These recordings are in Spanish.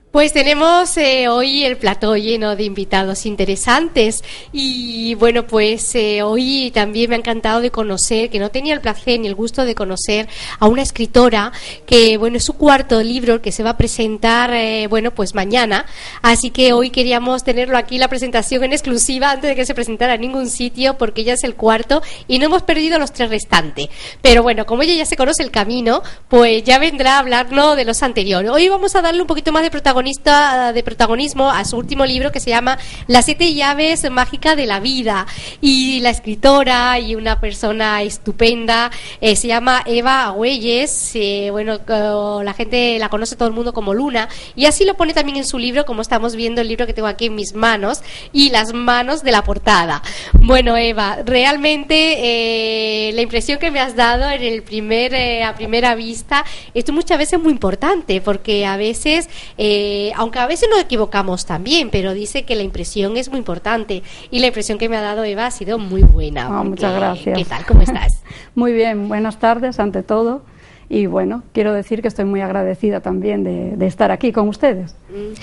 Pues tenemos hoy el plató lleno de invitados interesantes y bueno, pues hoy también me ha encantado de conocer, que no tenía el placer ni el gusto de conocer a una escritora que, bueno, es su cuarto libro que se va a presentar, bueno, pues mañana, así que hoy queríamos tenerlo aquí, la presentación en exclusiva antes de que se presentara en ningún sitio, porque ella es el cuarto y no hemos perdido los tres restantes, pero bueno, como ella ya se conoce el camino, pues ya vendrá a hablarnos de los anteriores. Hoy vamos a darle un poquito más de protagonismo a su último libro, que se llama Las 7 llaves mágicas de la vida, y la escritora y una persona estupenda se llama Eva Agüelles. Bueno, la gente la conoce, todo el mundo, como Luna, y así lo pone también en su libro, como estamos viendo el libro que tengo aquí en mis manos y las manos de la portada. Bueno, Eva, realmente la impresión que me has dado en el a primera vista, esto muchas veces es muy importante, porque a veces aunque a veces nos equivocamos también, pero dice que la impresión es muy importante, y la impresión que me ha dado Eva ha sido muy buena. Muchas gracias. ¿Qué tal? ¿Cómo estás? Muy bien, buenas tardes ante todo, y bueno, quiero decir que estoy muy agradecida también de estar aquí con ustedes.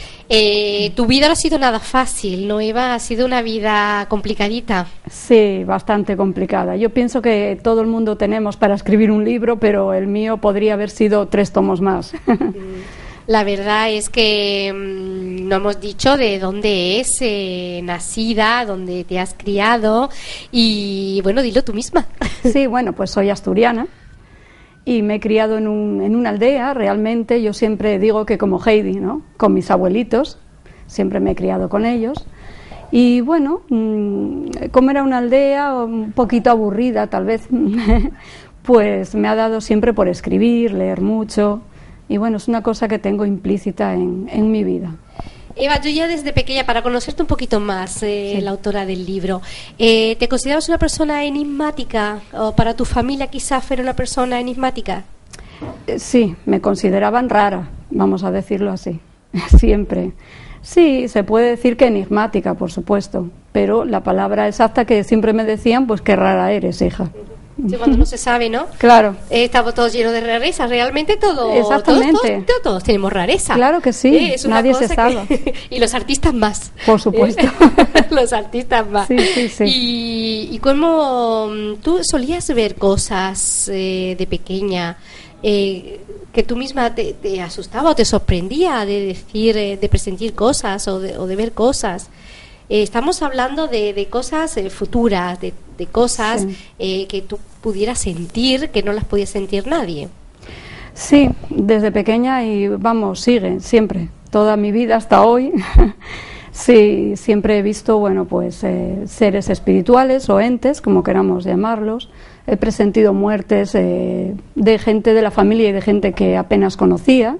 Tu vida no ha sido nada fácil, ¿no, Eva? Ha sido una vida complicadita. Sí, bastante complicada. Yo pienso que todo el mundo tenemos para escribir un libro, pero el mío podría haber sido 3 tomos más. La verdad es que no hemos dicho de dónde es nacida, dónde te has criado, y bueno, dilo tú misma. Sí, bueno, pues soy asturiana y me he criado en una aldea. Realmente yo siempre digo que como Heidi, ¿no? Con mis abuelitos, siempre me he criado con ellos. Y bueno, como era una aldea un poquito aburrida tal vez, pues me ha dado siempre por escribir, leer mucho. Y bueno, es una cosa que tengo implícita en mi vida. Eva, tú ya desde pequeña, para conocerte un poquito más, sí, la autora del libro, ¿te considerabas una persona enigmática? ¿O para tu familia quizás fuera una persona enigmática? Sí, me consideraban rara, vamos a decirlo así, siempre. Sí, se puede decir que enigmática, por supuesto, pero la palabra exacta que siempre me decían, pues qué rara eres, hija. Sí, cuando no se sabe, ¿no? Claro. Estamos todos llenos de rareza, realmente todo. Exactamente. Todos tenemos rareza. Claro que sí, nadie se salva. Y los artistas más. Por supuesto. Los artistas más. Sí, sí, sí. Y cómo tú solías ver cosas de pequeña, que tú misma te asustaba o te sorprendía de decir, de presentir cosas o de ver cosas. Estamos hablando de cosas futuras, de cosas que tú pudieras sentir, que no las podía sentir nadie. Sí, desde pequeña, y vamos, sigue siempre, toda mi vida hasta hoy. Sí, siempre he visto, bueno, pues seres espirituales o entes, como queramos llamarlos. He presentido muertes de gente de la familia y de gente que apenas conocía.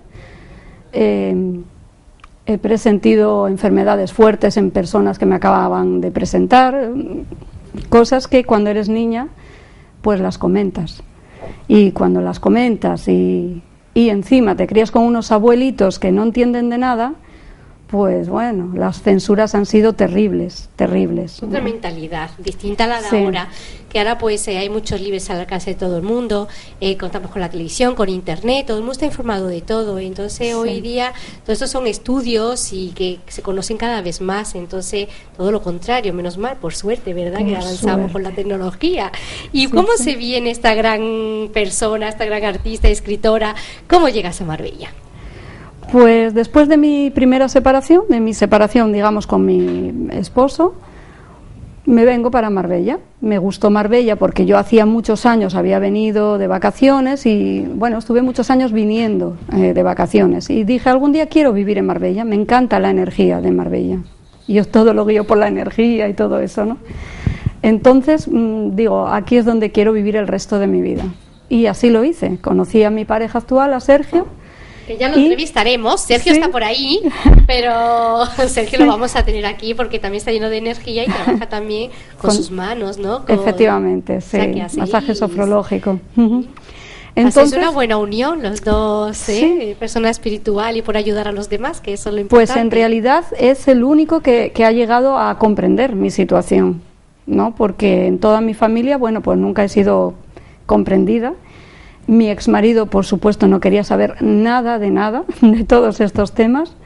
He presentido enfermedades fuertes en personas que me acababan de presentar, cosas que cuando eres niña pues las comentas, y cuando las comentas y encima te crías con unos abuelitos que no entienden de nada, pues bueno, las censuras han sido terribles, terribles. Otra mentalidad, distinta a la de ahora, que ahora pues hay muchos libros al alcance de todo el mundo, contamos con la televisión, con internet, todo el mundo está informado de todo, entonces hoy día todos estos son estudios y que se conocen cada vez más, entonces todo lo contrario, menos mal, por suerte, ¿verdad? Que avanzamos con la tecnología. ¿Y cómo se viene esta gran persona, esta gran artista, escritora? ¿Cómo llegas a Marbella? Pues después de mi primera separación, digamos, con mi esposo, me vengo para Marbella. Me gustó Marbella porque yo hacía muchos años había venido de vacaciones y, bueno, estuve muchos años viniendo de vacaciones. Y dije, algún día quiero vivir en Marbella, me encanta la energía de Marbella. Y yo todo lo guío por la energía y todo eso, ¿no? Entonces, digo, aquí es donde quiero vivir el resto de mi vida. Y así lo hice. Conocí a mi pareja actual, a Sergio. Que ya lo entrevistaremos, Sergio está por ahí, pero Sergio lo vamos a tener aquí porque también está lleno de energía y trabaja también con sus manos, ¿no? Efectivamente, sí, o sea, masaje sofrológico. Entonces, es una buena unión los dos, persona espiritual y por ayudar a los demás, que eso es lo importante. Pues en realidad es el único que ha llegado a comprender mi situación, ¿no? Porque en toda mi familia, bueno, pues nunca he sido comprendida. Mi exmarido, por supuesto, no quería saber nada, de todos estos temas.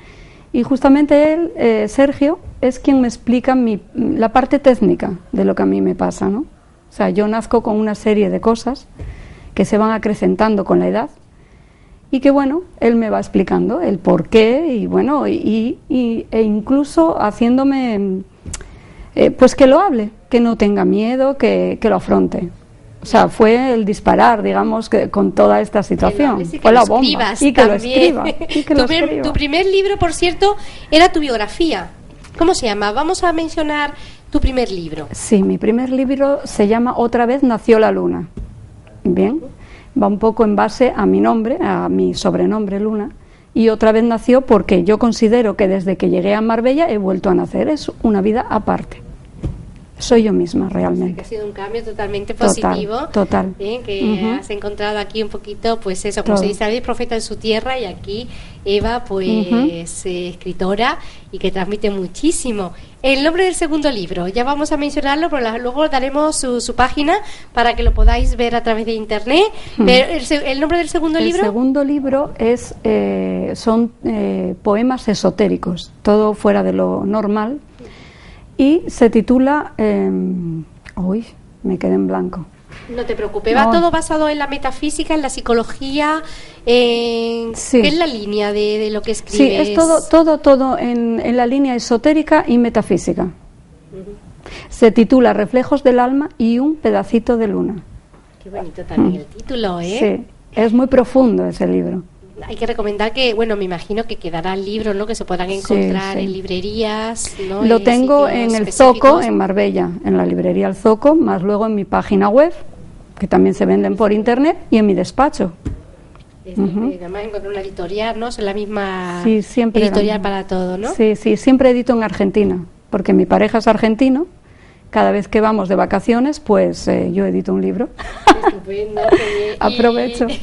Y justamente él, Sergio, es quien me explica la parte técnica de lo que a mí me pasa, ¿no? O sea, yo nazco con una serie de cosas que se van acrecentando con la edad y que, bueno, él me va explicando el por qué y, bueno, e incluso haciéndome, pues que lo hable, que no tenga miedo, que lo afronte. O sea, fue el disparar, digamos, que con toda esta situación. Fue la bomba. Y que lo escriba. Tu primer libro, por cierto, era tu biografía. ¿Cómo se llama? Vamos a mencionar tu primer libro. Sí, mi primer libro se llama Otra vez nació la luna. Bien, va un poco en base a mi nombre, a mi sobrenombre Luna, y otra vez nació porque yo considero que desde que llegué a Marbella he vuelto a nacer, es una vida aparte. Soy yo misma realmente. Que ha sido un cambio totalmente positivo. Total. Bien, que has encontrado aquí un poquito, pues eso, como se dice, David, profeta en su tierra, y aquí Eva, pues escritora y que transmite muchísimo. El nombre del segundo libro, ya vamos a mencionarlo, pero luego daremos su página para que lo podáis ver a través de internet. Pero el nombre del segundo libro. El segundo libro son poemas esotéricos, todo fuera de lo normal. Y se titula... uy, me quedé en blanco. No te preocupes, va todo basado en la metafísica, en la psicología, ¿qué es la línea de lo que escribes? Sí, es todo en la línea esotérica y metafísica. Se titula Reflejos del alma y un pedacito de luna. Qué bonito también el título, ¿eh? Sí, es muy profundo ese libro. Hay que recomendar que, bueno, me imagino que quedará el libro, ¿no? Que se podrán encontrar en librerías, ¿no? Lo tengo en el Zoco, en Marbella, en la librería El Zoco, más luego en mi página web, que también se venden por internet, y en mi despacho. Además encontré una editorial, ¿no? Es la misma siempre editorial para todo, ¿no? Sí, siempre edito en Argentina, porque mi pareja es argentino. Cada vez que vamos de vacaciones, pues yo edito un libro. Estupendo. Aprovecho.